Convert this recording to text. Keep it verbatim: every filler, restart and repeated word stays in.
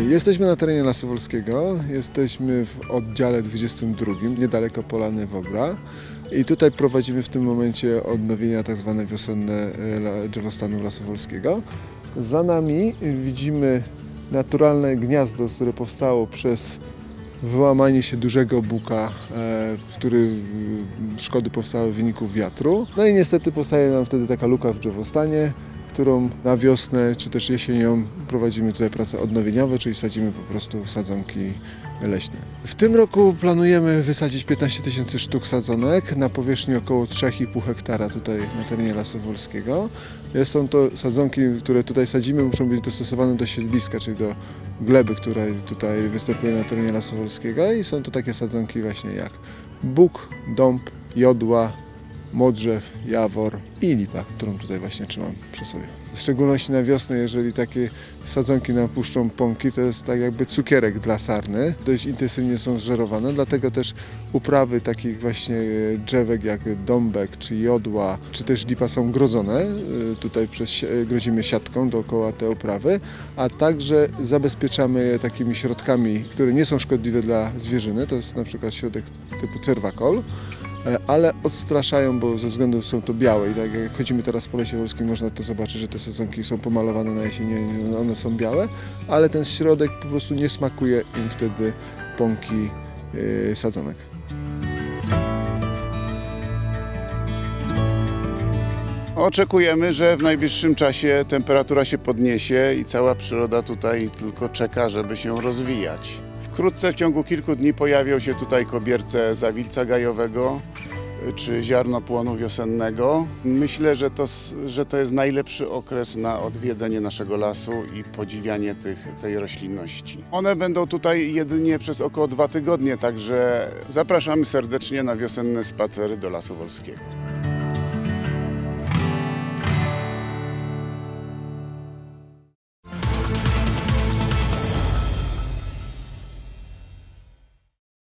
Jesteśmy na terenie Lasu Wolskiego, jesteśmy w oddziale dwudziestym drugim, niedaleko Polany Wobra. I tutaj prowadzimy w tym momencie odnowienia tak zwane wiosenne drzewostanu Lasu Wolskiego. Za nami widzimy naturalne gniazdo, które powstało przez wyłamanie się dużego buka, który szkody powstały w wyniku wiatru. No i niestety powstaje nam wtedy taka luka w drzewostanie, którą na wiosnę czy też jesienią prowadzimy tutaj prace odnowieniowe, czyli sadzimy po prostu sadzonki leśne. W tym roku planujemy wysadzić piętnaście tysięcy sztuk sadzonek na powierzchni około trzy i pół hektara tutaj na terenie Lasu Wolskiego. Są to sadzonki, które tutaj sadzimy, muszą być dostosowane do siedliska, czyli do gleby, która tutaj występuje na terenie Lasu Wolskiego, i są to takie sadzonki właśnie jak buk, dąb, jodła, modrzew, jawor i lipa, którą tutaj właśnie trzymam przy sobie. W szczególności na wiosnę, jeżeli takie sadzonki napuszczą pąki, to jest tak jakby cukierek dla sarny. Dość intensywnie są żerowane, dlatego też uprawy takich właśnie drzewek jak dąbek, czy jodła, czy też lipa są grodzone. Tutaj przez, grodzimy siatką dookoła te uprawy, a także zabezpieczamy je takimi środkami, które nie są szkodliwe dla zwierzyny. To jest na przykład środek typu cerwakol, ale odstraszają, bo ze względu są to białe i tak jak chodzimy teraz po Lesie Wolskim, można to zobaczyć, że te sadzonki są pomalowane na jesienię, one są białe, ale ten środek po prostu nie smakuje im wtedy pąki yy, sadzonek. Oczekujemy, że w najbliższym czasie temperatura się podniesie i cała przyroda tutaj tylko czeka, żeby się rozwijać. Wkrótce, w ciągu kilku dni, pojawią się tutaj kobierce zawilca gajowego czy ziarnopłonu wiosennego. Myślę, że to, że to jest najlepszy okres na odwiedzenie naszego lasu i podziwianie tych, tej roślinności. One będą tutaj jedynie przez około dwa tygodnie, także zapraszamy serdecznie na wiosenne spacery do Lasu Wolskiego.